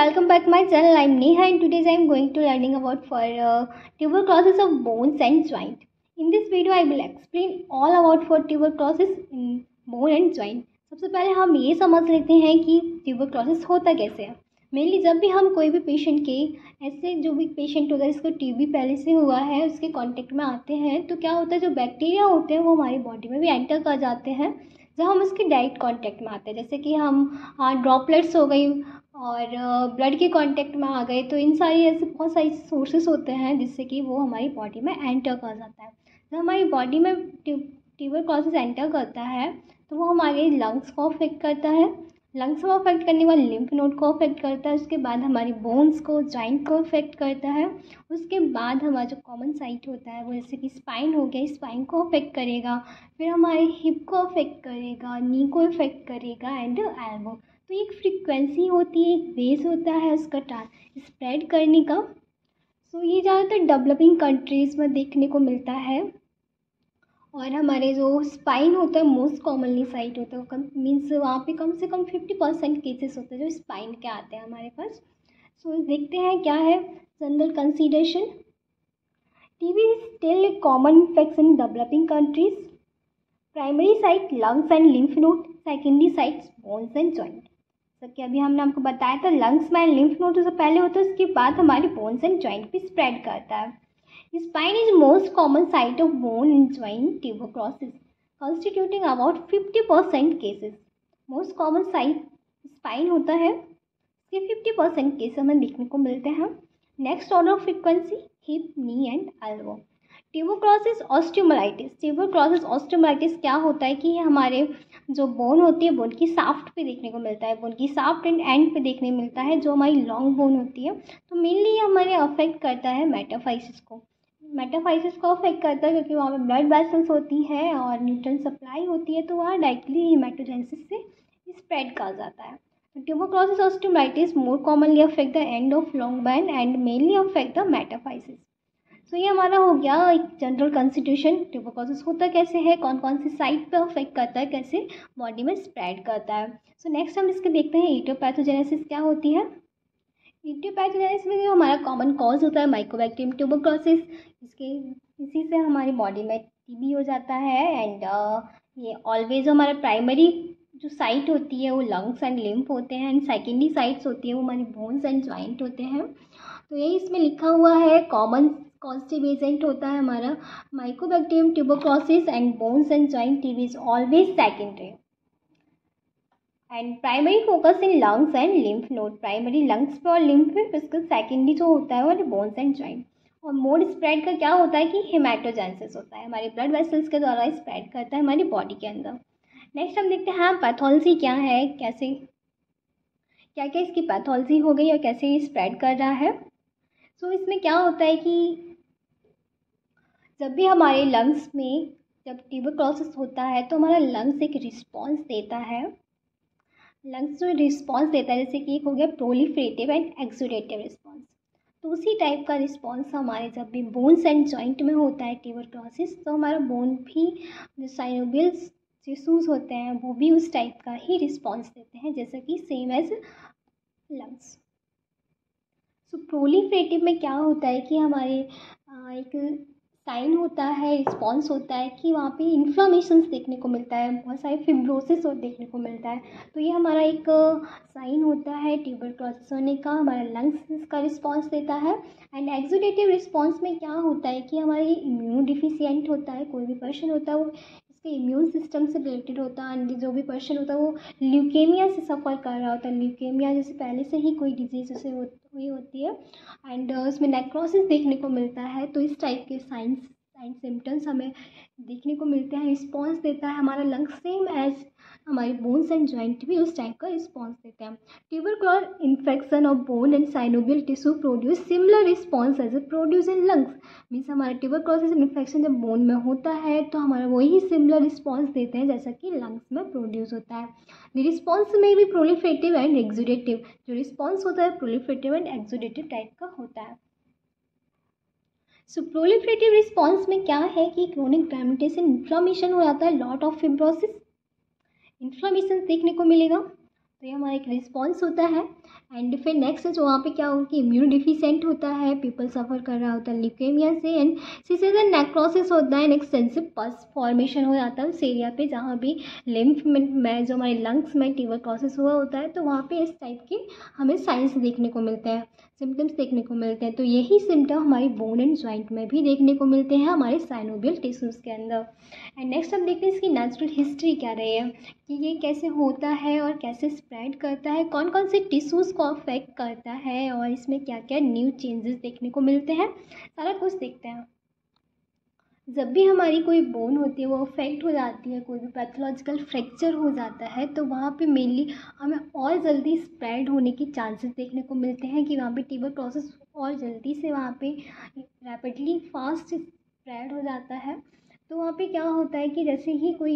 welcome back my channel. I'm Neha and today I'm going to learning about tuberculosis of bones and joint. In this video I will explain all about for tuberculosis in bone and joint. सबसे पहले हम ये समझ लेते हैं कि tuberculosis होता कैसे है। मेनली जब भी हम कोई भी पेशेंट के ऐसे जो भी पेशेंट होता है जिसको टीबी पहले से हुआ है उसके कांटेक्ट में आते हैं तो क्या होता है, जो बैक्टीरिया होते हैं वो हमारी बॉडी में भी एंटर कर जाते हैं जब हम उसके डायरेक्ट कांटेक्ट में आते हैं। जैसे कि हम ड्रॉपलेट्स हो गई और ब्लड के कांटेक्ट में आ गए, तो इन सारी ऐसे बहुत सारी सोर्सेस होते हैं जिससे कि वो हमारी बॉडी में एंटर कर जाता है। जब हमारी बॉडी में ट्यूबरक्लोसिस एंटर करता है तो वो हमारे लंग्स को अफेक्ट करता है। लंग्स को अफेक्ट करने के बाद लिम्फ नोड को अफेक्ट करता है, उसके बाद हमारी बोन्स को, जॉइंट को अफेक्ट करता है। उसके बाद हमारा जो कॉमन साइट होता है वो जैसे कि स्पाइन हो गया, स्पाइन को अफेक्ट करेगा, फिर हमारे हिप को अफेक्ट करेगा, नी को अफेक्ट करेगा एंड एल्बो। तो एक फ्रीक्वेंसी होती है, एक बेस होता है उसका स्प्रेड करने का। सो ये ज़्यादातर डेवलपिंग कंट्रीज़ में देखने को मिलता है। और हमारे जो स्पाइन होता है मोस्ट कॉमनली साइट होता है वो मीन्स वहाँ पे कम से कम 50% केसेस होते हैं जो स्पाइन के आते हैं हमारे पास। सो देखते हैं क्या है general consideration. TB is still a common infection in developing countries. Primary site lungs and lymph node, secondary sites bones and joint. जैसे कि अभी हमने आपको बताया था लंग्स में एंड लिम्फ नोड से पहले होता है, उसके बाद हमारे बोन्स एंड जॉइंट पे स्प्रेड करता है। Spine is most common site of bone and joint tuberculosis, constituting about 50% cases. Most common site spine होता है, इसके 50% केस हमें देखने को मिलते हैं। Next order of frequency hip, knee and elbow. Tuberculosis osteomyelitis. Tuberculosis osteomyelitis क्या होता है कि हमारे जो बोन होती है बोन की साफ्ट पे देखने को मिलता है, बोन की साफ्ट एंड एंड पे देखने मिलता है जो हमारी लॉन्ग बोन होती है। तो मेनली हमारे अफेक्ट करता है मेटाफाइसिस को। मेटाफाइसिस को अफेक्ट करता है क्योंकि वहाँ पे ब्लड वेसल्स होती है और न्यूट्रिएंट सप्लाई होती है, तो वहाँ डायरेक्टली हेमाटोजेनेसिस से स्प्रेड कर जाता है। Tuberculosis osteomyelitis more commonly affect the end of long bone and mainly affect the metaphysis. So ये हमारा हो गया एक जनरल कंस्टिट्यूशन। ट्यूबरक्लोसिस होता कैसे है, कौन कौन सी साइट पे अफेक्ट करता है, कैसे बॉडी में स्प्रेड करता है। सो नेक्स्ट हम इसके देखते हैं इटियोपैथोजेनेसिस क्या होती है। इटियोपैथोजेनेसिस में जो हमारा कॉमन कॉज होता है माइकोबैक्टीरियम ट्यूबरक्लोसिस, इसी से हमारी बॉडी में टीबी हो जाता है। एंड ये ऑलवेज हमारा प्राइमरी जो साइट होती है वो लंग्स एंड लिम्फ होते हैं एंड सेकेंडरी साइट्स होती है वो हमारी बोन्स एंड जॉइंट होते हैं। तो यही इसमें लिखा हुआ है कॉमन कॉजेटिव एजेंट होता है हमारा mycobacterium tuberculosis and bones and joint TB is always secondary and primary focus in lungs and lymph node. Primary lungs पे और लिम्फ पे, इसका सेकेंडरी जो होता है वो बोन्स एंड जॉइंट। और मोड स्प्रेड का क्या होता है कि हेमाटोजेनेसिस होता है, हमारे ब्लड वेसल्स के द्वारा स्प्रेड करता है हमारी बॉडी के अंदर। नेक्स्ट हम देखते हैं पैथोलॉजी क्या है, कैसे क्या क्या इसकी पैथोलॉजी हो गई और कैसे ये स्प्रेड कर रहा है। सो इसमें क्या होता है कि जब भी हमारे लंग्स में जब ट्यूबरक्लोसिस होता है तो हमारा लंग्स एक रिस्पॉन्स देता है। लंग्स जो रिस्पॉन्स देता है जैसे कि एक हो गया प्रोलिफरेटिव एंड एक्सुडेटिव रिस्पॉन्स, तो उसी टाइप का रिस्पॉन्स हमारे जब भी बोन्स एंड जॉइंट में होता है ट्यूबरक्लोसिस, तो हमारा बोन भी जो साइनोवियल्स टिश्यूज होते हैं वो भी उस टाइप का ही रिस्पॉन्स देते हैं जैसे कि same as lungs. So proliferative में क्या होता है कि हमारे एक साइन होता है, रिस्पॉन्स होता है कि वहाँ पे इन्फ्लामेशंस देखने को मिलता है, बहुत सारे फिब्रोसिस और देखने को मिलता है। तो ये हमारा एक साइन होता है ट्यूबरक्लोसिस होने का, हमारा लंग्स इसका रिस्पॉन्स देता है। एंड एक्सुडेटिव रिस्पॉन्स में क्या होता है कि हमारे इम्यून डिफिशिएंट होता है, कोई भी पर्सन होता है वो इसके इम्यून सिस्टम से रिलेटेड होता है। एंड जो भी पर्सन होता है वो ल्यूकेमिया से सफ़र कर रहा होता है, ल्यूकेमिया जैसे पहले से ही कोई डिजीज़ उसे हुई होती है एंड उसमें नेक्रोसिस देखने को मिलता है। तो इस टाइप के साइंस एंड सिम्टम्स हमें देखने को मिलते हैं, रिस्पॉन्स देता है हमारा लंग्स सेम एज हमारे बोन्स एंड जॉइंट भी उस टाइप का रिस्पॉन्स देते हैं। Tubercular infection of bone and synovial tissue produce similar response as a produce in lungs. Means हमारा ट्यूबरक्लोसिस इन्फेक्शन जब बोन में होता है तो हमारा वही सिमिलर रिस्पॉन्स देते हैं जैसा कि लंग्स में प्रोड्यूस होता है। द रिस्पॉन्स में भी प्रोलिफरेटिव एंड एक्सुडेटिव, जो रिस्पॉन्स होता है प्रोलिफरेटिव एंड एक्सुडेटिव टाइप का होता है। सो प्रोलिफरेटिव रिस्पॉन्स में क्या है कि क्रोनिक ग्रानुलोमेटोसिस इन्फ्लामेशन हो जाता है, लॉट ऑफ फिब्रोसिस, इन्फ्लामेशन देखने को मिलेगा। तो ये हमारा एक रिस्पॉन्स होता है एंड फिर नेक्स्ट जो वहाँ पे क्या हो कि इम्यूनो डिफिशिएंट होता है, पीपल सफ़र कर रहा होता है ल्यूकेमिया से, एंड सीसेशन नेक्रोसिस होता है, एंड एक्सटेंसिव पस फॉर्मेशन हो जाता है उस एरिया पे जहाँ भी लिम्फ में जो हमारे लंग्स में ट्यूबरक्लोसिस हुआ होता है, तो वहाँ पे इस टाइप के हमें साइंस देखने को मिलते हैं, सिम्टम्स देखने को मिलते हैं। तो यही सिम्टम हमारी बोन एंड जॉइंट में भी देखने को मिलते हैं हमारे साइनोवियल टिश्यूज़ के अंदर। एंड नेक्स्ट हम देखते हैं इसकी नेचुरल हिस्ट्री क्या रही है कि ये कैसे होता है और कैसे स्प्रेड करता है, कौन कौन से टिश्यूज़ को अफेक्ट करता है और इसमें क्या क्या न्यू चेंजेस देखने को मिलते हैं, सारा कुछ देखते हैं। जब भी हमारी कोई बोन होती है वो अफेक्ट हो जाती है, कोई भी पैथोलॉजिकल फ्रैक्चर हो जाता है, तो वहाँ पे मेनली हमें और जल्दी स्प्रेड होने की चांसेस देखने को मिलते हैं कि वहाँ पे ट्यूबरक्लोसिस और जल्दी से वहाँ पे रैपिडली फास्ट स्प्रेड हो जाता है। तो वहाँ पे क्या होता है कि जैसे ही कोई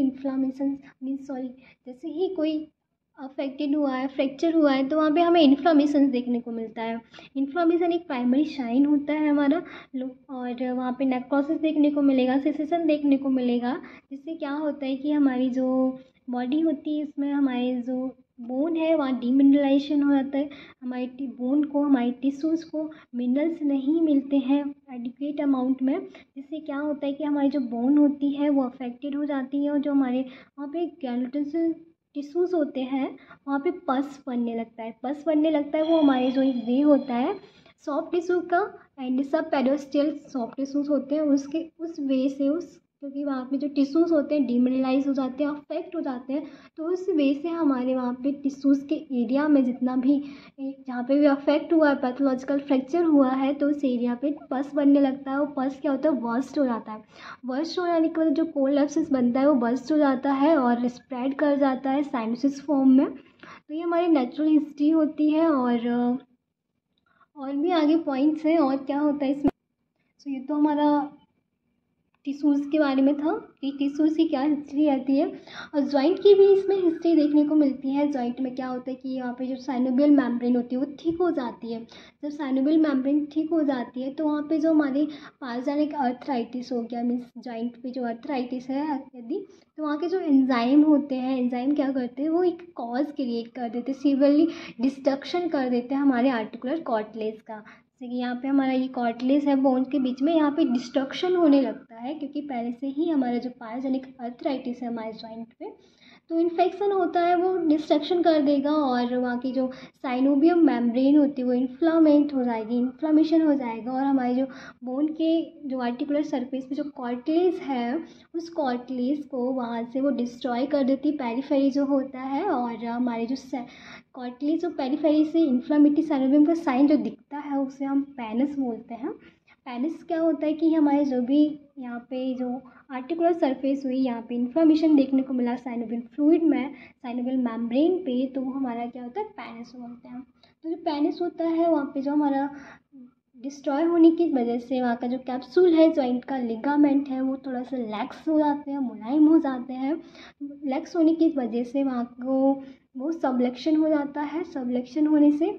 जैसे ही कोई अफेक्टेड हुआ है, फ्रैक्चर हुआ है, तो वहाँ पे हमें इन्फ्लामेशन देखने को मिलता है। इन्फ्लामेशन एक प्राइमरी साइन होता है हमारा और वहाँ पे नेक्रोसिस देखने को मिलेगा, सेसेशन देखने को मिलेगा, जिससे क्या होता है कि हमारी जो बॉडी होती है इसमें हमारे जो बोन है वहाँ डीमिनरलाइजेशन हो जाता है, हमारी बोन को, हमारी टिश्यूज़ को मिनरल्स नहीं मिलते हैं एडिक्वेट अमाउंट में, जिससे क्या होता है कि हमारी जो बोन होती है वो अफेक्टेड हो जाती है और जो हमारे वहाँ पे गैल्टस टिश्यूज़ होते हैं वहाँ पे पस बनने लगता है, वो हमारे जो एक वे होता है सॉफ्ट टिश्यू का, एंड सब पेडोस्टियल सॉफ्ट टिश्यूज़ होते हैं उसके उस वे से क्योंकि वहाँ पे जो टिश्यूज़ होते हैं डीमिनरलाइज हो जाते हैं, अफेक्ट हो जाते हैं, तो उस वे से हमारे वहाँ पे टिश्यूज़ के एरिया में जितना भी जहाँ पे भी अफेक्ट हुआ है, पैथोलॉजिकल फ्रैक्चर हुआ है, तो उस एरिया पे पस बनने लगता है। वो पस क्या होता है, वर्स्ट हो जाता है। वर्स्ट हो जाने के बाद जो कोल्ड एब्सेस बनता है वो बर्स्ट हो जाता है और स्प्रेड कर जाता है साइनोसिस फॉर्म में। तो ये हमारी नेचुरल हिस्ट्री होती है और भी आगे पॉइंट्स हैं और क्या होता है इसमें। तो ये तो हमारा टिश्यूज़ के बारे में था कि टिश्यूज़ की क्या हिस्ट्री आती है, और जॉइंट की भी इसमें हिस्ट्री देखने को मिलती है। जॉइंट में क्या होता है कि यहाँ पे जो साइनोवियल मेम्ब्रेन होती है वो ठीक हो जाती है। जब साइनोवियल मेम्ब्रेन ठीक हो जाती है तो वहाँ पे जो हमारे पार्जानिक अर्थराइटिस हो गया, मीन्स जॉइंट पे जो अर्थराइटिस है यदि, तो वहाँ के जो एंजाइम होते हैं, एंजाइम क्या करते हैं, वो एक कॉज क्रिएट कर देते हैं, सीवियरली डिस्ट्रक्शन कर देते हैं हमारे आर्टिकुलर कार्टिलेज का। जैसे कि यहाँ पे हमारा ये कार्टिलेज है बोन के बीच में, यहाँ पे डिस्ट्रक्शन होने लगता है क्योंकि पहले से ही हमारा जो पायरोजेनिक अर्थराइटिस है हमारे जॉइंट पे, तो इन्फेक्शन होता है, वो डिस्ट्रक्शन कर देगा और वहाँ की जो साइनोवियम मेम्ब्रेन होती है वो इन्फ्लामेशन हो जाएगा और हमारे जो बोन के जो आर्टिकुलर सरफेस पे जो कार्टिलेज है उस कार्टिलेज को वहाँ से वो डिस्ट्रॉय कर देती है, पेरिफेरी जो होता है, और हमारे जो कार्टिलेज और पेरिफेरी से इन्फ्लामेटरी साइनोवियम का साइन जो दिखता है उसे हम पैनस बोलते हैं। पैनस क्या होता है कि हमारे जो भी यहाँ पे जो आर्टिकुलर सरफेस हुई, यहाँ पे इन्फ्लामेशन देखने को मिला साइनोवियल फ्लूइड में, साइनोवियल मेम्ब्रेन पे, तो वो हमारा क्या होता है, पैनस बोलते हैं। तो जो पैनस होता है वहाँ पे जो हमारा डिस्ट्रॉय होने की वजह से वहाँ का जो कैप्सूल है जॉइंट का, लिगामेंट है, वो थोड़ा सा लैक्स हो जाते हैं, मुलायम हो जाते हैं। लैक्स होने की वजह से वहाँ को वो सबलेक्शन हो जाता है। सबलेक्शन होने से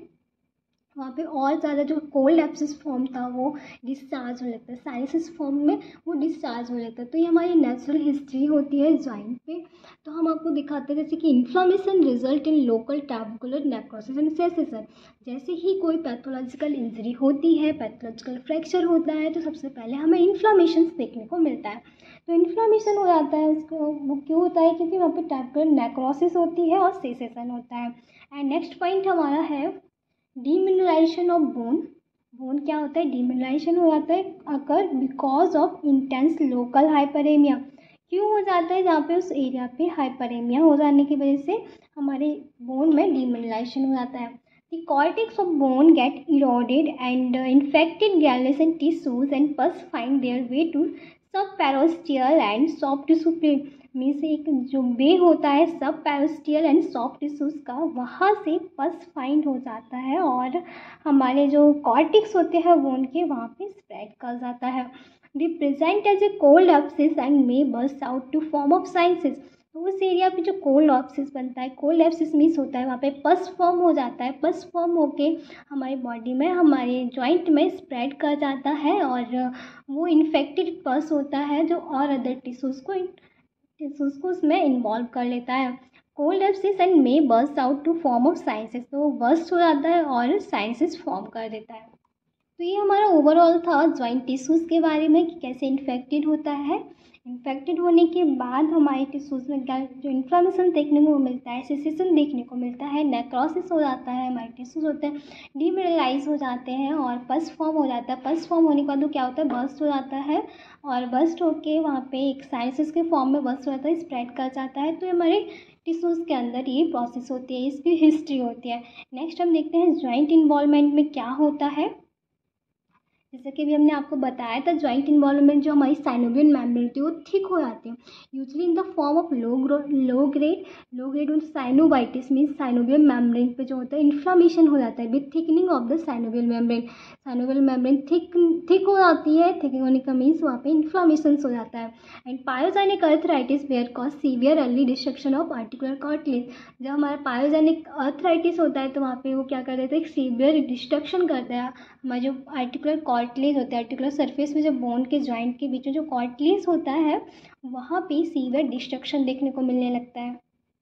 वहाँ पे और ज़्यादा जो कोल्ड एब्सेस फॉर्म था वो डिस्चार्ज हो लगता है, साइनसिस फॉर्म में वो डिस्चार्ज हो लगता है। तो ये हमारी नेचुरल हिस्ट्री होती है जॉइंट पे। तो हम आपको दिखाते हैं जैसे कि inflammation result in local tubercular necrosis and caseation. जैसे ही कोई पैथोलॉजिकल इंजरी होती है, पैथोलॉजिकल फ्रैक्चर होता है, तो सबसे पहले हमें इन्फ्लामेशन देखने को मिलता है। तो इन्फ्लामेशन हो जाता है उसको, वो क्यों होता है, क्योंकि वहाँ पे ट्यूबुकुलर नेक्रोसिस होती है और सेसेशन होता है। एंड नेक्स्ट पॉइंट हमारा है डीमिनरलाइजेशन ऑफ बोन क्या होता है, डीमिनरलाइजेशन हो जाता है occur because of intense local hyperaemia. क्यों हो जाता है, जहाँ पे उस एरिया पे हाइपरेमिया हो जाने की वजह से हमारे बोन में डीमिनरलाइजेशन हो जाता है। The cortex of bone get eroded and infected granulation tissues and pus find their way to subperiosteal and soft tissue में से एक जो वे होता है सब पैरोस्टियल एंड सॉफ्ट टिश्यूज़ का, वहाँ से पस फाइंड हो जाता है और हमारे जो कॉर्टिक्स होते हैं बोन के वहाँ पे स्प्रेड कर जाता है। They present as a cold abscess and may burst out to form of sinuses. तो उस एरिया पे जो कोल्ड एब्सिस बनता है, कोल्ड एब्सिस मीन्स होता है वहाँ पे पस फॉर्म हो जाता है, पस फॉर्म होके हमारी बॉडी में, हमारे जॉइंट में स्प्रेड कर जाता है और वो इन्फेक्टेड पस होता है जो और अदर टिश्यूज़ को उसमें इन्वॉल्व कर लेता है। Cold abscess and may burst out to form of sinuses, तो वो बर्स्ट हो जाता है और साइंसेस फॉर्म कर देता है। तो ये हमारा ओवरऑल था जॉइंट टिश्यूज़ के बारे में कि कैसे इन्फेक्टेड होता है। इन्फेक्टेड होने के बाद हमारे टिश्यूज़ में क्या जो इन्फ्लेमेशन देखने को मिलता है, सेसेशन देखने को मिलता है, नेक्रोसिस हो जाता है, हमारे टिश्यूज़ होते हैं डीमिनरलाइज हो जाते हैं और पस फॉर्म हो जाता है। पस फॉर्म होने के बाद वो क्या होता है, बर्स्ट हो जाता है और बर्स्ट होके वहाँ पे एक साइनसिस के फॉर्म में बर्स्ट हो जाता है, स्प्रेड कर जाता है। तो ये हमारे टिश्यूज़ के अंदर ये प्रोसेस होती है, इसकी हिस्ट्री होती है। नेक्स्ट हम देखते हैं जॉइंट इन्वॉल्वमेंट में क्या होता है। जैसे कि अभी हमने आपको बताया था, जॉइंट इन्वॉल्वमेंट जो हमारी साइनोवियल मेम्ब्रेन होती है वो थिक हो जाती है, usually in the form of low grade और साइनोवाइटिस मीन्स साइनोवियल मेम्ब्रेन पे जो होता है इन्फ्लामेशन हो जाता है with thickening of the synovial membrane. Synovial membrane thick हो जाती है, थिक होने का मीन्स वहाँ पे इन्फ्लामेशन हो जाता है। And pyogenic arthritis where cause severe early destruction of articular cartilage. जब हमारा पायोजेनिक अर्थराइटिस होता है तो वहाँ पे वो क्या कर देता है, एक सीवियर डिस्ट्रक्शन करता है। हमारा जो आर्टिकुलर कार्टिलेज होता है, आर्टिकुलर सरफेस में जो बोन के जॉइंट के बीच में जो कार्टिलेज होता है वहाँ पे सीवियर डिस्ट्रक्शन देखने को मिलने लगता है।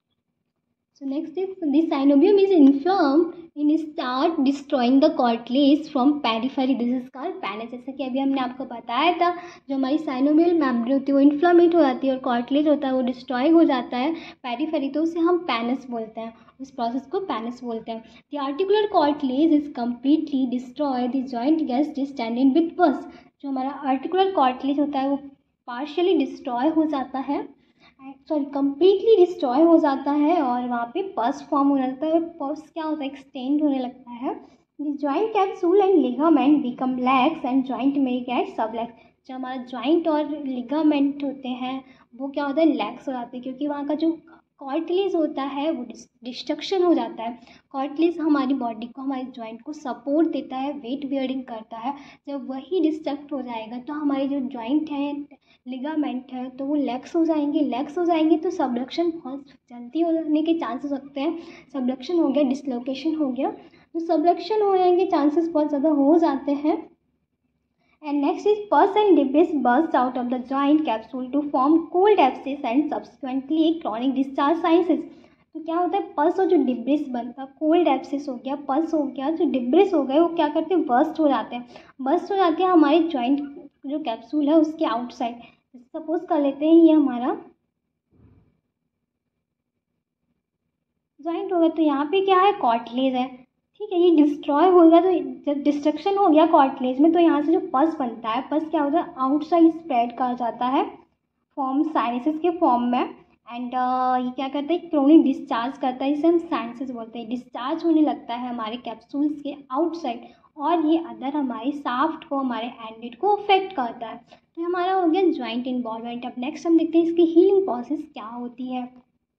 So next is the synovium is inflamed and start destroying the cartilage from periphery. This is called pannus. जैसे कि अभी हमने आपको बताया था, जो हमारी साइनोवियल मेम्ब्रेन होती है वो इन्फ्लामेट हो जाती है और कार्टिलेज होता है वो डिस्ट्रॉय हो जाता है पेरिफेरी, तो उसे हम पैनस बोलते हैं, उस प्रोसेस को पैनस बोलते हैं। The articular cartilage is completely destroy, the joint gets distended with pus. जो हमारा आर्टिकुलर कार्टिलेज होता है वो पार्शियली डिस्ट्रॉय हो जाता है, कम्प्लीटली डिस्ट्रॉय हो जाता है और वहाँ पे पस फॉर्म होने लगता है। पस क्या होता है, एक्सटेंड होने लगता है। The joint capsule and ligament become lax and joint में गेट सबलैक्स। जो हमारा जॉइंट और लिगामेंट होते हैं वो क्या होता है, लैक्स हो जाते हैं, क्योंकि वहाँ का जो कार्टिलेज होता है वो डिस्ट्रक्शन हो जाता है। कार्टिलेज हमारी बॉडी को, हमारे जॉइंट को सपोर्ट देता है, वेट बियरिंग करता है। जब वही डिस्ट्रक्ट हो जाएगा तो हमारे जो जॉइंट है, लिगामेंट है, तो वो लेग्स हो जाएंगे तो सबडक्शन बहुत जल्दी होने के चांसेस होते हैं। सबडक्शन हो गया, डिसलोकेशन हो गया, तो सबडक्शन होने के चांसेस बहुत ज़्यादा हो जाते हैं। And next is pus and debris burst out of the joint capsule to form cold abscess and subsequently एक क्रॉनिक डिस्चार्ज साइंसेस। तो क्या होता है, पस और जो डिब्रिस बनता है, कोल्ड एब्सिस हो गया, पस हो गया, जो डिब्रिस हो गए वो क्या करते हैं, बर्स्ट हो जाते हैं हमारे जॉइंट जो कैप्सूल है उसके आउटसाइड। सपोज कर लेते हैं ये हमारा जॉइंट होगा, तो यहाँ पे क्या है, कार्टिलेज है, ठीक है। ये डिस्ट्रॉय हो गया, तो जब डिस्ट्रक्शन हो गया कार्टिलेज में तो यहाँ से जो पस बनता है, पस क्या होता है, आउटसाइड स्प्रेड कर जाता है फॉर्म साइनसिस के फॉर्म में। एंड ये क्या करता है, क्रोनिक डिस्चार्ज करता है, इसे हम साइनसिस बोलते हैं। डिस्चार्ज होने लगता है हमारे कैप्सूल्स के आउटसाइड और ये अदर हमारे साफ्ट को, हमारे एंडेड को अफेक्ट करता है। तो हमारा हो गया जॉइंट इन्वॉल्वमेंट। अब नेक्स्ट हम देखते हैं इसकी हीलिंग प्रोसेस क्या होती है।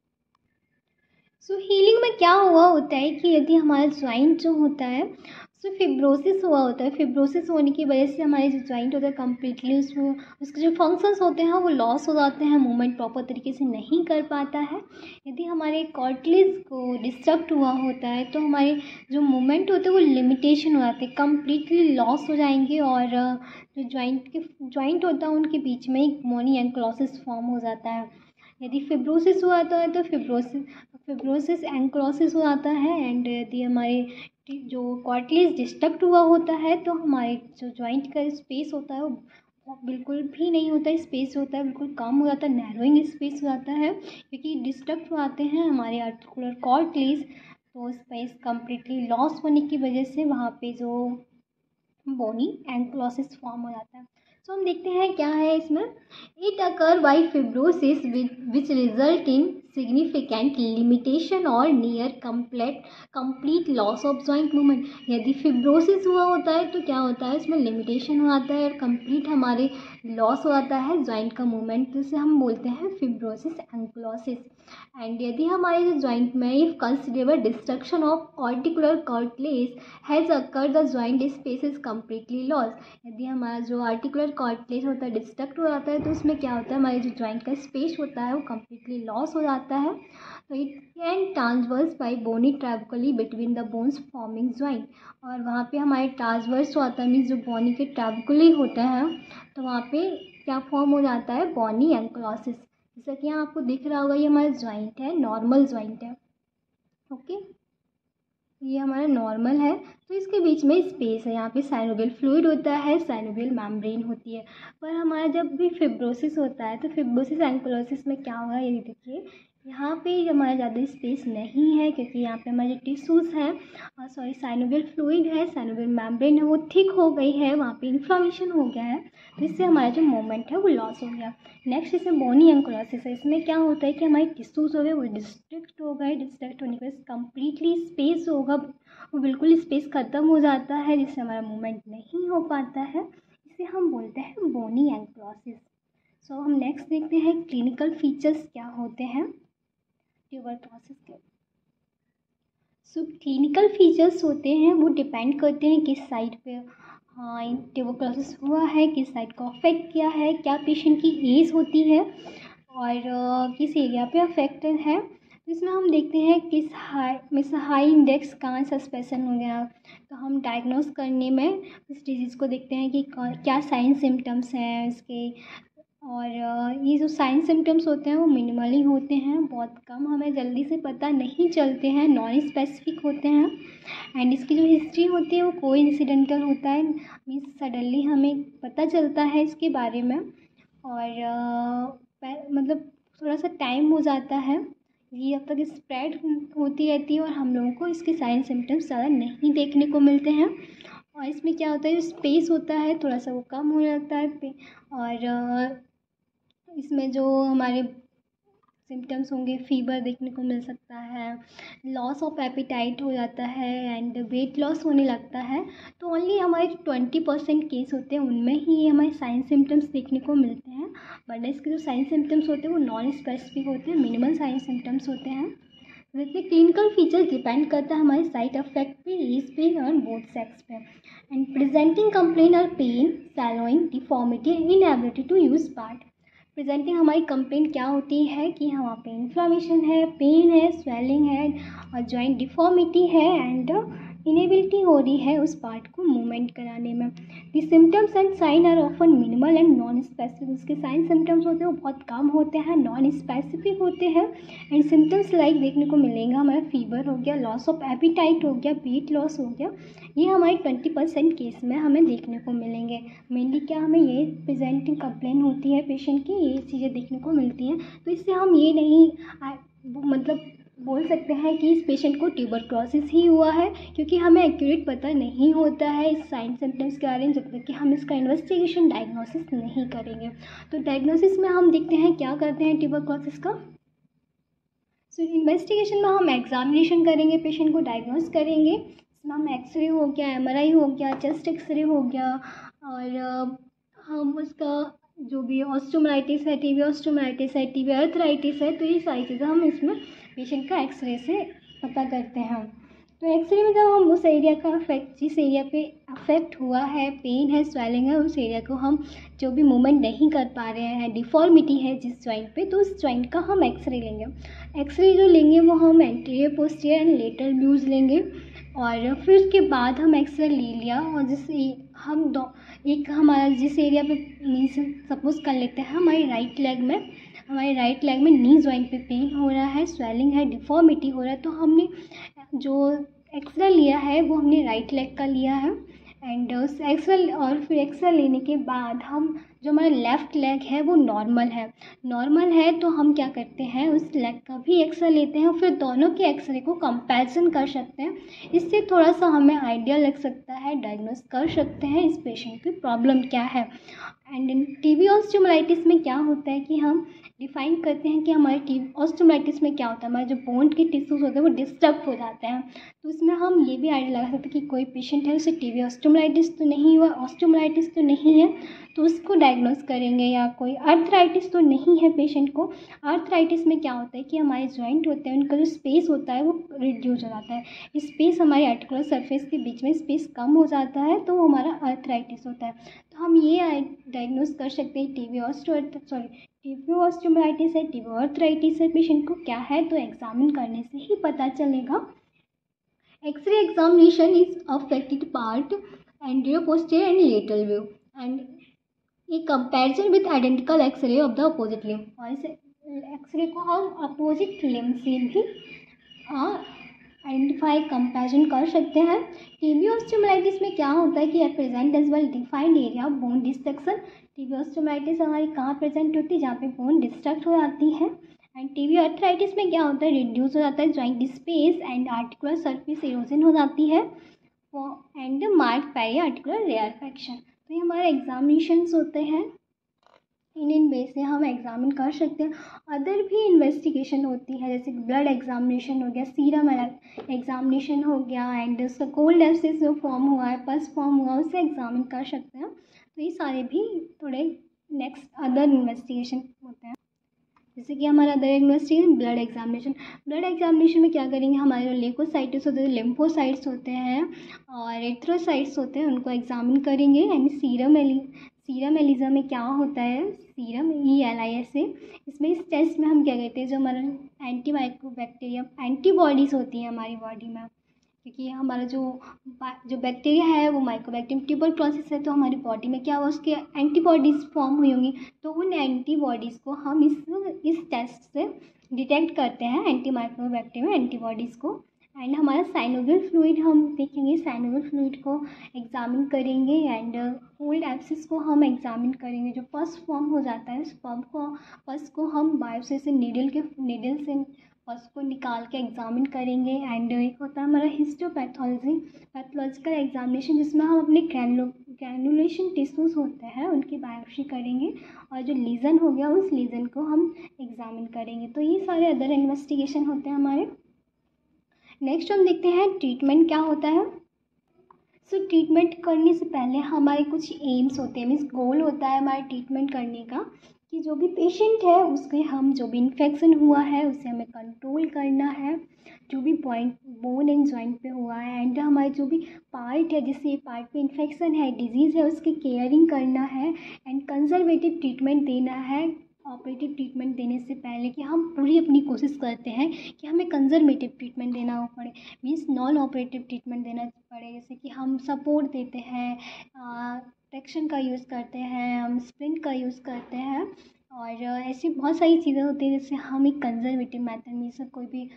सो हीलिंग में क्या हुआ होता है कि यदि हमारा जॉइंट जो होता है उसमें फिब्रोसिस हुआ होता है, फिब्रोसिस होने की वजह से हमारे जो जॉइंट होता है कम्प्लीटली उसमें उसके जो फंक्शंस होते हैं वो लॉस हो जाते हैं, मूवमेंट प्रॉपर तरीके से नहीं कर पाता है। यदि हमारे कार्टिलेज को डिस्टर्ब हुआ होता है तो हमारे जो मूवमेंट होते हैं वो लिमिटेशन हो जाते हैं, कम्प्लीटली लॉस हो जाएंगे और जो जॉइंट होता है उनके बीच में एक बोनी एंक्लोसिस फॉर्म हो जाता है। यदि फिब्रोसिस हुआ है तो फिब्रोसिस एंक्लोसिस हो जाता है। एंड यदि हमारे जो कार्टिलेज डिस्ट्रक्ट हुआ होता है तो हमारे जो जॉइंट का स्पेस होता है वो बिल्कुल भी नहीं होता है, स्पेस होता है बिल्कुल कम हो जाता है, नैरोइंग स्पेस हो जाता है, क्योंकि डिस्ट्रक्ट आते हैं हमारे आर्टिकुलर कार्टिलेज, तो स्पेस कम्प्लीटली लॉस होने की वजह से वहाँ पे जो बोनी एंक्लोसिस फॉर्म हो जाता है। सो हम देखते हैं क्या है इसमें। It occur by fibrosis which result in significant limitation और near complete loss of joint movement. यदि फिब्रोसिस हुआ होता है तो क्या होता है, इसमें लिमिटेशन हो जाता है और कंप्लीट हमारे लॉस हो जाता है जॉइंट का मूवमेंट, जिसे हम बोलते हैं फिब्रोसिस एंक्लोसिस। एंड यदि हमारे जो जॉइंट में if considerable destruction of articular cartilage has occur the joint space is completely loss. यदि हमारा जो आर्टिकुलर कार्टिलेज होता है डिस्ट्रक्ट हो जाता है तो उसमें क्या होता है, हमारे जो जॉइंट का स्पेस होता है वो कम्प्लीटली लॉस हो जाता है। तो it can transverse by bony trabeculae between the bones forming joint. और वहाँ पे हमारे ट्रांसवर्स होता है मीन्स जो बोनी के ट्रैवकली होता है, तो वहाँ पे क्या फॉर्म हो जाता है, बोनी एंक्लोसिस। जैसा कि यहाँ आपको दिख रहा होगा, ये हमारा जॉइंट है, नॉर्मल जॉइंट है। ओके, ये हमारा नॉर्मल है, तो इसके बीच में स्पेस है। यहाँ पे साइनोवियल फ्लूइड होता है, साइनोवियल मेम्ब्रेन होती है। पर हमारा जब भी फिब्रोसिस होता है तो फिब्रोसिस एंकोलोसिस में क्या होगा, ये देखिए यहाँ पे हमारा ज़्यादा स्पेस नहीं है, क्योंकि यहाँ पे हमारे जो टिश्यूज़ हैं साइनोवियल फ्लूइड है, साइनोवियल मेम्ब्रेन है, वो थिक हो गई है, वहाँ पे इन्फ्लेमेशन हो गया है, तो इससे हमारा जो मोमेंट है वो लॉस हो गया। नेक्स्ट इसमें बोनी एंकोलोसिस है। इसमें क्या होता है कि हमारे टिश्यूज़ हो गए वो डिस्ट्रैक्ट हो गए, डिस्ट्रैक्ट होने के बाद कंप्लीटली स्पेस होगा, वो बिल्कुल स्पेस ख़त्म हो जाता है, जिससे हमारा मूवमेंट नहीं हो पाता है, इसे हम बोलते हैं बोनी एंकोलोसिस। सो हम नेक्स्ट देखते हैं क्लिनिकल फीचर्स क्या होते हैं ट्यूबरक्लोसिस के। सो क्लिनिकल फीचर्स होते हैं वो डिपेंड करते हैं किस साइड पे हाँ ट्यूबरक्लोसिस हुआ है, किस साइड को अफेक्ट किया है, क्या पेशेंट की एज होती है और किस एरिया पे अफेक्टेड है। तो इसमें हम देखते हैं किस हाई इंडेक्स कहाँ सस्पेंशन हो गया, तो हम डायग्नोस करने में इस डिजीज़ को देखते हैं कि क्या साइन सिम्टम्स हैं इसके, और ये जो साइन सिम्टम्स होते हैं वो मिनिमली होते हैं, बहुत कम हमें जल्दी से पता नहीं चलते हैं, नॉन स्पेसिफिक होते हैं। एंड इसकी जो हिस्ट्री होती है वो कोइंसिडेंटल होता है, मीन्स सडनली हमें पता चलता है इसके बारे में, और मतलब थोड़ा सा टाइम हो जाता है, ये अब तक स्प्रेड होती रहती है और हम लोगों को इसके साइन सिम्टम्स ज़्यादा नहीं देखने को मिलते हैं। और इसमें क्या होता है, जो स्पेस होता है थोड़ा सा वो कम होने लगता है, और इसमें जो हमारे सिम्टम्स होंगे, फीवर देखने को मिल सकता है, लॉस ऑफ एपिटाइट हो जाता है एंड वेट लॉस होने लगता है। तो ओनली हमारे 20% केस होते हैं उनमें ही हमारे साइन सिम्टम्स देखने को मिलते हैं, वरना इसके जो साइन सिम्टम्स होते हैं वो नॉन स्पेसिफिक होते हैं, मिनिमल साइन सिम्टम्स होते हैं। जैसे क्लिनिकल फीचर्स डिपेंड करता है हमारे साइड इफेक्ट पे, एज पे और बोथ सेक्स पे। एंड प्रेजेंटिंग कंप्लेन और pain, swelling, deformity, inability to use part. Presenting हमारी कंप्लेन क्या होती है कि वहाँ पे इन्फ्लामेशन है, पेन है, स्वेलिंग है और जॉइंट डिफॉर्मिटी है एंड इनेबिलिटी हो रही है उस पार्ट को मूवमेंट कराने में। The symptoms and sign are often minimal and non specific. उसके साइन सिम्टम्स होते हैं वो बहुत कम होते हैं, नॉन स्पेसिफिक होते हैं। एंड सिम्टम्स लाइक देखने को मिलेगा हमारा फीवर हो गया, लॉस ऑफ एपिटाइट हो गया, वेट लॉस हो गया, ये हमारे 20% केस में हमें देखने को मिलेंगे। मेनली क्या हमें ये प्रेजेंटिंग कंप्लेन होती है पेशेंट की, ये चीज़ें देखने को मिलती हैं। तो इससे हम ये नहीं मतलब बोल सकते हैं कि इस पेशेंट को ट्यूबरक्लोसिस ही हुआ है, क्योंकि हमें एक्यूरेट पता नहीं होता है इस साइन सिम्टम्स के बारे में जब तक कि हम इसका इन्वेस्टिगेशन डायग्नोसिस नहीं करेंगे। तो डायग्नोसिस में हम देखते हैं क्या करते हैं ट्यूबरक्लोसिस का। सो इन्वेस्टिगेशन में हम एग्जामिनेशन करेंगे, पेशेंट को डायग्नोस करेंगे। इसमें हम एक्सरे हो गया, एमआरआई हो गया, चेस्ट एक्सरे हो गया, और हम उसका जो भी ऑस्टियोमाइटिस है, टीबी ऑस्टियोमाइटिस है, टीबी आर्थराइटिस है, तो ये सारी चीज़ें हम इसमें पेशेंट का एक्सरे से पता करते हैं। तो एक्सरे में जब हम उस एरिया का अफेक्ट, जिस एरिया पे अफेक्ट हुआ है, पेन है, स्वेलिंग है, उस एरिया को हम जो भी मूवमेंट नहीं कर पा रहे हैं, डिफॉर्मिटी है जिस जॉइंट पे, तो उस जॉइंट का हम एक्सरे लेंगे। एक्सरे जो लेंगे वो हम anterior, posterior and lateral views लेंगे, और फिर उसके बाद हम एक्सरे ले लिया और जिससे हम एक हमारा जिस एरिया पे मीन्स सपोज कर लेते हैं हमारे राइट लेग में नी जॉइंट पे पेन हो रहा है, स्वेलिंग है, डिफॉर्मिटी हो रहा है, तो हमने जो एक्सरे लिया है वो हमने राइट लेग का लिया है। एंड उस एक्सरे और फिर एक्सरे लेने के बाद हम जो हमारा लेफ़्ट लेग है वो नॉर्मल है तो हम क्या करते हैं उस लेग का भी एक्सरे लेते हैं और फिर दोनों के एक्सरे को कंपैरिजन कर सकते हैं। इससे थोड़ा सा हमें आइडिया लग सकता है, डायग्नोस कर सकते हैं इस पेशेंट की प्रॉब्लम क्या है। एंड टीबी ऑस्टियोमाइटिस में क्या होता है कि हम डिफाइन करते हैं कि हमारे टीबी ऑस्टियोमाइटिस में क्या होता है, हमारे जो बोन के टिश्यूज होते हैं वो डिस्टर्ब हो जाते हैं। तो इसमें हम ये भी आइडिया लगा सकते हैं कि कोई पेशेंट है उसे टीबी ऑस्टियोमाइटिस तो नहीं हुआ, ऑस्टियोमाइटिस तो नहीं है, तो उसको डायग्नोस करेंगे। या कोई आर्थराइटिस तो नहीं है पेशेंट को। आर्थराइटिस में क्या होता है कि हमारे जॉइंट होते हैं उनका जो स्पेस होता है वो रिड्यूस हो जाता है, स्पेस हमारे आर्टिकुलर सरफेस के बीच में स्पेस कम हो जाता है, तो वो हमारा आर्थराइटिस होता है। तो हम ये डायग्नोस कर सकते हैं टीबी ऑस्टियोमाइटिस है, टीबी आर्थराइटिस है पेशेंट को क्या है, तो एग्जामिन करने से ही पता चलेगा। X ray examination is affected part anterior, posterior and lateral view and a comparison with identical X-ray of the opposite limb। और इसे एक्सरे को हम अपोजिट लिम्ब से भी आइडेंटिफाई कंपैरिजन कर सकते हैं। टीबी ऑस्टियोमाइलिटिस में क्या होता है कि present as well defined area of bone destruction. TB osteomyelitis हमारी कहाँ प्रेजेंट होती है, जहाँ पे बोन डिस्ट्रक्ट हो जाती है। एंड टीबी आर्थराइटिस में क्या होता है, रिड्यूस हो जाता है joint space and articular surface erosion हो जाती है and mark periarticular rarefaction. तो ये हमारे एग्जामिनेशंस होते हैं, इन बेस से हम एग्जामिन कर सकते हैं। अदर भी इन्वेस्टिगेशन होती है, जैसे ब्लड एग्जामिनेशन हो गया, सीरम एग्जामिनेशन हो गया एंड उसका कोल्ड एब्सेस जो फॉर्म हुआ है, पस फॉर्म हुआ, उसे एग्जामिन कर सकते हैं। तो ये सारे भी थोड़े नेक्स्ट अदर इन्वेस्टिगेशन होते हैं। जैसे कि हमारा other investigation blood examination. Blood examination में क्या करेंगे, हमारे जो लेकोसाइटिस होते हैं, लिम्फोसाइट्स होते हैं और एरिथ्रोसाइट्स होते हैं, उनको एग्जामिन करेंगे। एंड सीरम एलिजा में क्या होता है, सीरम ELISA, इसमें इस टेस्ट में हम क्या कहते हैं, जो हमारा एंटी माइक्रोबैक्टीरिया एंटीबॉडीज़ होती हैं हमारी बॉडी में, क्योंकि हमारा जो बैक्टीरिया है वो माइक्रोबैक्टीरियम ट्यूबरक्लोसिस है, तो हमारी बॉडी में क्या हुआ, उसके एंटीबॉडीज़ फॉर्म हुई होंगी। तो उन एंटीबॉडीज़ को हम इस टेस्ट से डिटेक्ट करते हैं, एंटी माइक्रोबैक्टीरियम एंटीबॉडीज़ को। एंड हमारा साइनोवियल फ्लूइड हम देखेंगे, साइनोवियल फ्लूइड को एग्जामिन करेंगे एंड कोल्ड एब्सेस को हम एग्जामिन करेंगे। जो पस फॉर्म हो जाता है, उस पस को हम बायोप्सी से नीडल से पस को निकाल के एग्जामिन करेंगे। एंड एक होता है हमारा पैथोलॉजिकल एग्जामिनेशन, जिसमें हम अपने ग्रैनुलेशन टिश्यूज़ होते हैं उनकी बायोप्सी करेंगे और जो लीजन हो गया उस लीजन को हम एग्जामिन करेंगे। तो ये सारे अदर इन्वेस्टिगेशन होते हैं हमारे। नेक्स्ट हम देखते हैं ट्रीटमेंट क्या होता है। सो ट्रीटमेंट करने से पहले हमारे कुछ एम्स होते हैं, मीन्स गोल होता है हमारे ट्रीटमेंट करने का, कि जो भी पेशेंट है उसके हम जो भी इन्फेक्शन हुआ है उसे हमें कंट्रोल करना है, जो भी पॉइंट बोन एंड जॉइंट पे हुआ है एंड हमारे जो भी पार्ट है जिससे पार्ट पे इन्फेक्शन है, डिजीज़ है, उसकी केयरिंग करना है एंड कंजर्वेटिव ट्रीटमेंट देना है। ऑपरेटिव ट्रीटमेंट देने से पहले कि हम पूरी अपनी कोशिश करते हैं कि हमें कंजर्वेटिव ट्रीटमेंट देना पड़े, मीन्स नॉन ऑपरेटिव ट्रीटमेंट देना पड़े। जैसे कि हम सपोर्ट देते हैं, ट्रैक्शन का यूज़ करते हैं, हम स्प्रिंट का यूज़ करते हैं और ऐसी बहुत सारी चीज़ें होती हैं जिससे हम एक कंजर्वेटिव मेथड में से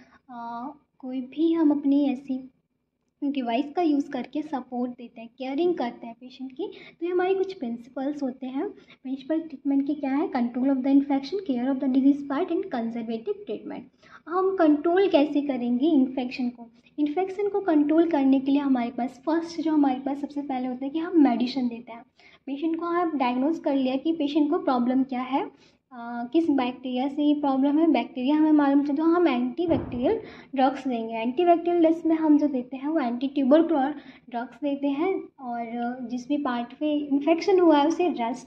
कोई भी हम अपनी ऐसी डिवाइस का यूज़ करके सपोर्ट देते हैं, केयरिंग करते हैं पेशेंट की। तो ये हमारे कुछ प्रिंसिपल्स होते हैं। प्रिंसिपल ट्रीटमेंट के क्या है, control of the infection, care of the disease part and conservative treatment. हम कंट्रोल कैसे करेंगे इन्फेक्शन को कंट्रोल करने के लिए हमारे पास फर्स्ट जो हमारे पास सबसे पहले होता है कि हम मेडिसिन देते हैं। पेशेंट को आप डायग्नोज कर लिया कि पेशेंट को प्रॉब्लम क्या है, किस बैक्टीरिया से ये प्रॉब्लम है, बैक्टीरिया हमें मालूम चले तो हम एंटी बैक्टीरियल ड्रग्स देंगे। एंटी बैक्टीरियल ड्रग्स में हम जो देते हैं वो एंटी ट्यूबरकुलर ड्रग्स देते हैं और जिस भी पार्ट पे इन्फेक्शन हुआ है उसे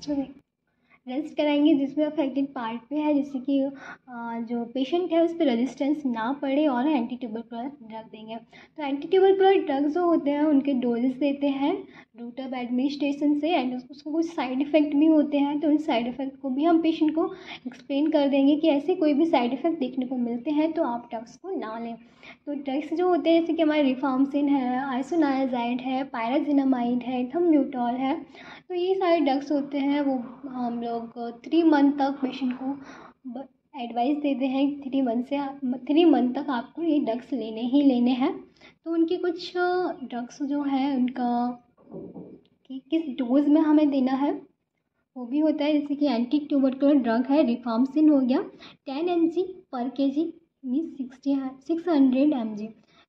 रेस्ट कराएंगे जिसमें अफेक्टेड पार्ट पे है, जिससे कि जो पेशेंट है उस पर रेजिस्टेंस ना पड़े, और एंटी ट्यूबरकुलर ड्रग देंगे। तो एंटी ट्यूबरकुलर ड्रग्स जो होते हैं उनके डोजेस देते हैं रूट ऑफ एडमिनिस्ट्रेशन से एंड उसको कुछ साइड इफ़ेक्ट भी होते हैं, तो उन साइड इफ़ेक्ट को भी हम पेशेंट को एक्सप्लेन कर देंगे कि ऐसे कोई भी साइड इफ़ेक्ट देखने को मिलते हैं तो आप ड्रग्स को ना लें। तो ड्रग्स जो होते हैं जैसे कि हमारे रिफार्मसिन है, आइसोनायाजाइड है, पायराजिनामाइड है, इथम्ब्यूटॉल है, तो ये सारे ड्रग्स होते हैं वो हम लोग 3 मंथ तक पेशेंट को एडवाइस देते हैं 3 मंथ तक आपको ये ड्रग्स लेने ही लेने हैं। तो उनके कुछ ड्रग्स जो है उनका कि किस डोज में हमें देना है वो भी होता है। जैसे कि एंटी ट्यूबरकुलर ड्रग है रिफार्मसिन हो गया 10 mg पर kg मीन्स 600 mg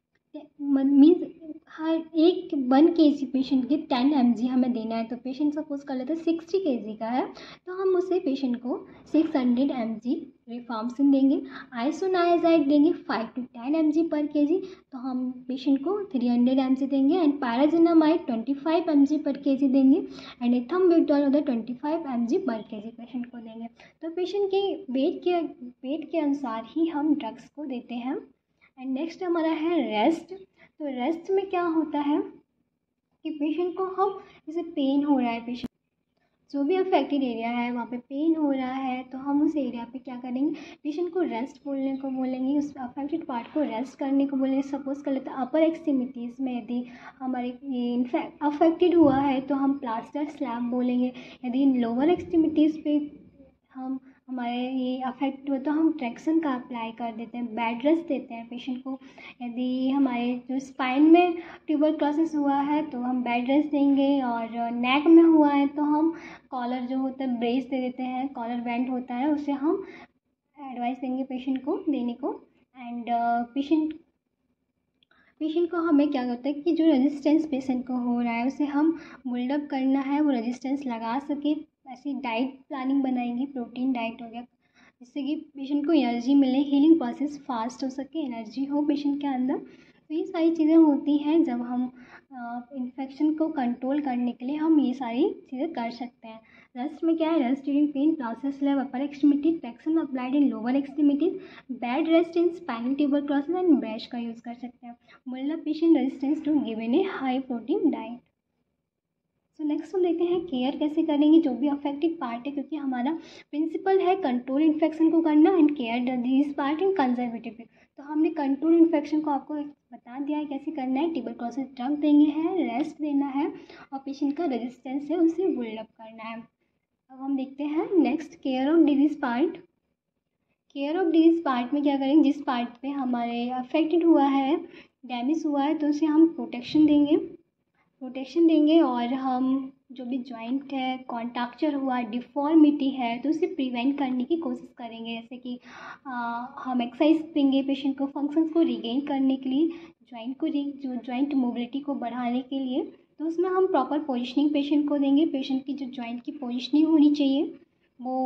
मीन्स हर 1 kg पेशेंट के 10 mg हमें देना है। तो पेशेंट सपोज कर लेते हैं 60 kg का है तो हम उसे पेशेंट को 600 mg रिफार्मसिन देंगे। आइसोनायाजाइड देंगे 5 to 10 mg पर kg, तो हम पेशेंट को 300 mg देंगे। एंड पायराजिनामाइड 25 mg पर kg देंगे एंड इथम्ब्यूटॉल 25 mg पर kg पेशेंट को देंगे। तो पेशेंट के वेट के अनुसार ही हम ड्रग्स को देते हैं। एंड नेक्स्ट हमारा है रेस्ट। तो रेस्ट में क्या होता है कि पेशेंट को हम जैसे पेन हो रहा है, पेशेंट जो भी अफेक्टेड एरिया है वहाँ पे पेन हो रहा है तो हम उस एरिया पे क्या करेंगे, पेशेंट को रेस्ट बोलने को बोलेंगे, उस अफेक्टेड पार्ट को रेस्ट करने को बोलेंगे। सपोज कर लेते हैं अपर एक्सट्रीमिटीज़ में यदि हमारे अफेक्टेड हुआ है तो हम प्लास्टर स्लैब बोलेंगे। यदि लोअर एक्सट्रीमिटीज़ पे हम हमारे ये अफेक्ट हो तो हम ट्रैक्शन का अप्लाई कर देते हैं, बेड रेस्ट देते हैं पेशेंट को। यदि हमारे जो स्पाइन में ट्यूबरक्लोसिस हुआ है तो हम बेड रेस्ट देंगे, और नेक में हुआ है तो हम कॉलर जो होता है ब्रेस दे देते हैं, कॉलर बैंड होता है उसे हम एडवाइस देंगे पेशेंट को देने को। एंड पेशेंट को हमें क्या करता है कि जो रेजिस्टेंस पेशेंट को हो रहा है उसे हम बिल्डअप करना है, वो रेजिस्टेंस लगा सके। ऐसी डाइट प्लानिंग बनाएंगे, प्रोटीन डाइट हो गया, जिससे कि पेशेंट को एनर्जी मिले, हीलिंग प्रोसेस फास्ट हो सके, एनर्जी हो पेशेंट के अंदर। तो ये सारी चीज़ें होती हैं जब हम इन्फेक्शन को कंट्रोल करने के लिए हम ये सारी चीज़ें कर सकते हैं। रेस्ट में क्या है, rest during pain, process leave upper extremity, traction applied in lower extremities, bed rest in spinal tuberculosis and brace का यूज़ कर सकते हैं। Bolster patient resistance to given a high protein diet. So next हम देखते हैं care कैसे करेंगे जो भी अफेक्टेड पार्ट है, क्योंकि हमारा प्रिंसिपल है कंट्रोल इन्फेक्शन को करना and care disease part in conservative. तो हमने कंट्रोल इन्फेक्शन को आपको बता दिया है कैसे करना है। ट्यूबरक्लोसिस ड्रग देंगे है, रेस्ट देना है, और पेशेंट का रेजिस्टेंस है उसे बिल्डअप करना है। अब हम देखते हैं next care of disease part. Care of disease part में क्या करेंगे, जिस पार्ट पे हमारे अफेक्टेड हुआ है, डैमेज हुआ है, तो उसे हम प्रोटेक्शन देंगे, और हम जो भी जॉइंट है, कॉन्ट्रैक्चर हुआ, डिफॉर्मिटी है, तो उसे प्रिवेंट करने की कोशिश करेंगे। जैसे कि हम एक्सरसाइज देंगे पेशेंट को फंक्शंस को रिगेन करने के लिए, जो जॉइंट मोबिलिटी को बढ़ाने के लिए। तो उसमें हम प्रॉपर पोजिशनिंग पेशेंट को देंगे। पेशेंट की जो जॉइंट की पोजिशनिंग होनी चाहिए वो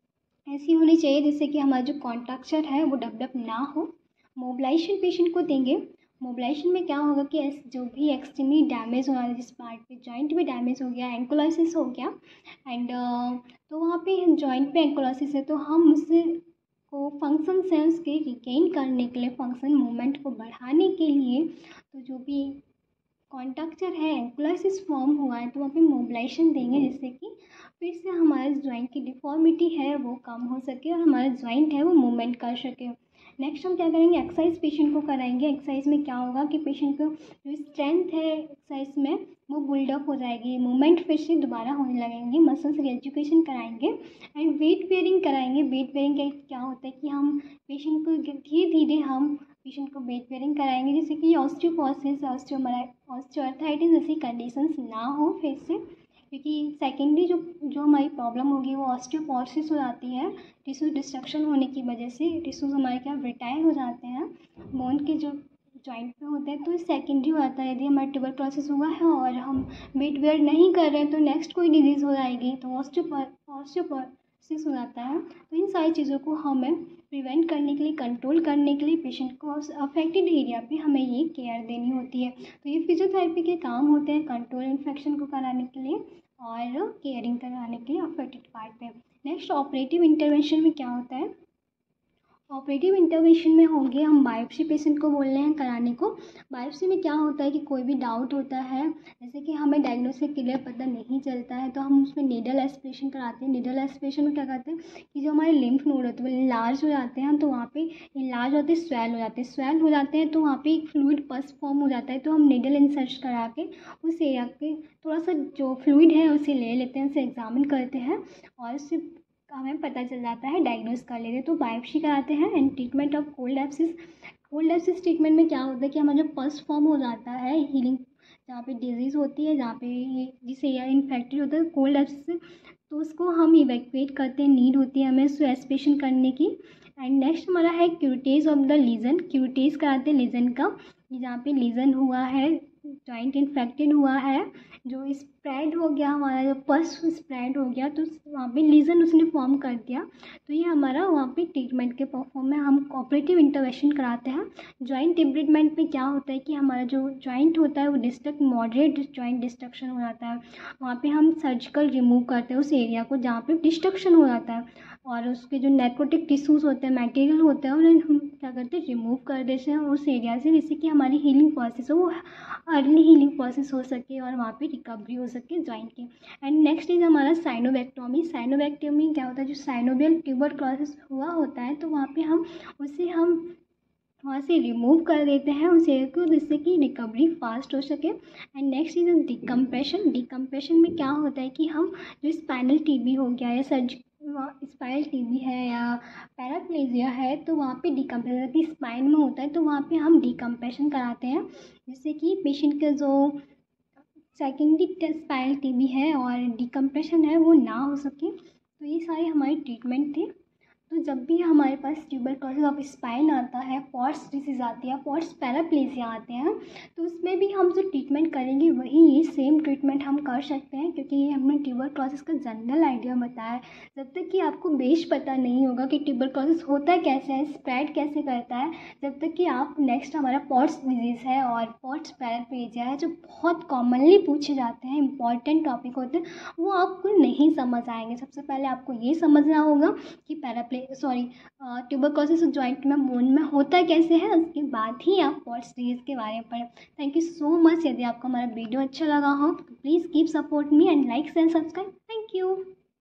ऐसी होनी चाहिए जिससे कि हमारा जो कॉन्ट्रैक्चर है वो डेवलप ना हो। मोबिलाइजेशन पेशेंट को देंगे। मोबिलाइजेशन में क्या होगा कि जो भी एक्सट्रीमली डैमेज हो रहा है, जिस पार्ट पे जॉइंट भी डैमेज हो गया, एंकोलाइसिस हो गया, एंड तो वहाँ पे जॉइंट पे एंकोलाइसिस है, तो हम उससे को फंक्शन सेंस के रिगेन करने के लिए, फंक्शन मूवमेंट को बढ़ाने के लिए, तो जो भी कॉन्ट्रैक्चर है, एंकोलाइसिस फॉर्म हुआ है, तो वहाँ पे मोबिलाइजेशन देंगे जिससे कि फिर से हमारे जॉइंट की डिफॉर्मिटी है वो कम हो सके और हमारा जॉइंट है वो मूवमेंट कर सके। नेक्स्ट हम क्या करेंगे, एक्सरसाइज पेशेंट को कराएंगे। एक्सरसाइज में क्या होगा कि पेशेंट को जो स्ट्रेंथ है एक्सरसाइज में वो बिल्डअप हो जाएगी, मूवमेंट फिर से दोबारा होने लगेंगे, मसल्स रीएजुकेशन कराएंगे एंड वेट बेयरिंग कराएंगे। वेट बेयरिंग क्या होता है कि हम पेशेंट को धीरे धीरे हम पेशेंट को वेट बेयरिंग कराएंगे जिससे कि ऑस्टियोपोरोसिस, ऑस्टियोआर्थराइटिस जैसी कंडीशंस ना हो फिर से, क्योंकि सेकेंडरी जो हमारी प्रॉब्लम होगी वो ऑस्टियोपोरोसिस हो जाती है। टिश्यू डिस्ट्रक्शन होने की वजह से टिश्यूज हमारे क्या ब्रिटाइल हो जाते हैं, बोन के जो जॉइंट पे होते हैं, तो ये सेकेंडरी हो जाता है। यदि हमारा ट्यूबरक्लोसिस हुआ है और हम वेट बेयर नहीं कर रहे हैं तो नेक्स्ट कोई डिजीज़ हो जाएगी, तो ऑस्टियोपोरोसिस हो जाता है। तो इन सारी चीज़ों को हमें प्रिवेंट करने के लिए, कंट्रोल करने के लिए पेशेंट को अफेक्टेड एरिया पे हमें ये केयर देनी होती है। तो ये फिजियोथेरेपी के काम होते हैं कंट्रोल इन्फेक्शन को कराने के लिए और केयरिंग कराने के लिए अफेक्टेड पार्ट पे। नेक्स्ट ऑपरेटिव इंटरवेंशन में क्या होता है, ऑपरेटिव इंटरवेंशन में होंगे हम बायोप्सी पेशेंट को बोल रहे हैं कराने को। बायोप्सी में क्या होता है कि कोई भी डाउट होता है, जैसे कि हमें डायग्नोसिस क्लियर पता नहीं चलता है, तो हम उसमें नीडल एस्पिरेशन कराते हैं। नीडल एस्पिरेशन में क्या करते हैं कि जो हमारे लिम्फ नोड होते हैं वो इनलार्ज हो जाते हैं, तो वहाँ पे इनलार्ज होते हैं, स्वेल हो जाते हैं, तो वहाँ पे एक फ्लूइड पस फॉर्म हो जाता है, तो हम नीडल इंसर्ट करा के उस एरिया के थोड़ा सा जो फ्लूइड है उसे ले लेते हैं, उसे एग्जामिन करते हैं और उससे हमें पता चल जाता है, डायग्नोस कर लेते हैं। तो बायोप्सी कराते हैं। And treatment of cold abscess treatment में क्या होता है कि हमारा जो पस फॉर्म हो जाता है, हीलिंग जहाँ पे डिजीज़ होती है, जहाँ पे ये जिस एरिया इन्फेक्टेड होता है कोल्ड एब्सिस से, तो उसको हम इवैक्यूएट करते हैं, नीड होती है हमें उसको एस्पिरेशन करने की। एंड नेक्स्ट हमारा है curettage of the lesion. Curettage कराते हैं लीजन का, जहाँ पे लीजन हुआ है, जॉइंट इन्फेक्टेड हुआ है, जो स्प्रेड हो गया, हमारा जो पस स्प्रेड हो गया, तो वहाँ पे लीजन उसने फॉर्म कर दिया, तो ये हमारा वहाँ पे ट्रीटमेंट के परफॉर्म में हम ऑपरेटिव इंटरवेंशन कराते हैं। जॉइंट डिब्रिडमेंट में क्या होता है कि हमारा जो जॉइंट होता है वो डिस्ट्रक्ट, मॉडरेट जॉइंट डिस्ट्रक्शन हो जाता है, वहाँ पे हम सर्जिकल रिमूव करते हैं उस एरिया को जहाँ पे डिस्ट्रक्शन हो जाता है, और उसके जो नेक्रोटिक टिश्यूज़ होते हैं, मटेरियल होता है, उन्हें हम क्या करते हैं रिमूव कर देते हैं उस एरिया से, जिससे कि हमारी हीलिंग प्रोसेस हो वो अर्ली हीलिंग प्रोसेस हो सके और वहाँ पे रिकवरी हो सके जॉइंट की। एंड नेक्स्ट इज हमारा साइनोवेक्टोमी। साइनोवेक्टोमी क्या होता है, जो साइनोवियल ट्यूबरक्लोसिस हुआ होता है तो वहाँ पे हम वहाँ से रिमूव कर देते हैं उस एरिया को, जिससे कि रिकवरी फास्ट हो सके। And next is decompression. Decompression में क्या होता है कि हम जो स्पाइनल टीबी हो गया या वहाँ स्पाइनल टीबी है या पैराप्लेजिया है तो वहाँ पे डिकम्प्रेशन की स्पाइन में होता है तो वहाँ पे हम डिकम्प्रेशन कराते हैं, जिससे कि पेशेंट का जो सेकेंडरी स्पाइनल टीबी है और डिकम्प्रेशन है वो ना हो सके। तो ये सारी हमारी ट्रीटमेंट थी। तो जब भी हमारे पास ट्यूबरक्लोसिस ऑफ स्पाइन आता है, पॉट्स डिसीज़ आती है, पॉट्स पैराप्लेजिया आते हैं, तो उसमें भी हम जो ट्रीटमेंट करेंगे वही ये सेम ट्रीटमेंट हम कर सकते हैं, क्योंकि ये हमने ट्यूबरक्लोसिस का जनरल आइडिया बताया है। जब तक कि आपको बेस पता नहीं होगा कि ट्यूबरक्लोसिस होता कैसे है, स्प्रेड कैसे करता है, जब तक कि आप नेक्स्ट हमारा पॉट्स डिजीज़ है और पॉट्स पैराप्लेजिया है जो बहुत कॉमनली पूछे जाते हैं, इंपॉर्टेंट टॉपिक होते हैं, वो आपको नहीं समझ आएंगे। सबसे पहले आपको ये समझना होगा कि ट्यूबरक्लोसिस जॉइंट में बोन में होता कैसे है, उसके बाद ही आप पॉट्स डिजीज़ के बारे में पढ़ें। Thank you so much. यदि आपको हमारा वीडियो अच्छा लगा हो तो please keep support me and like and subscribe. Thank you.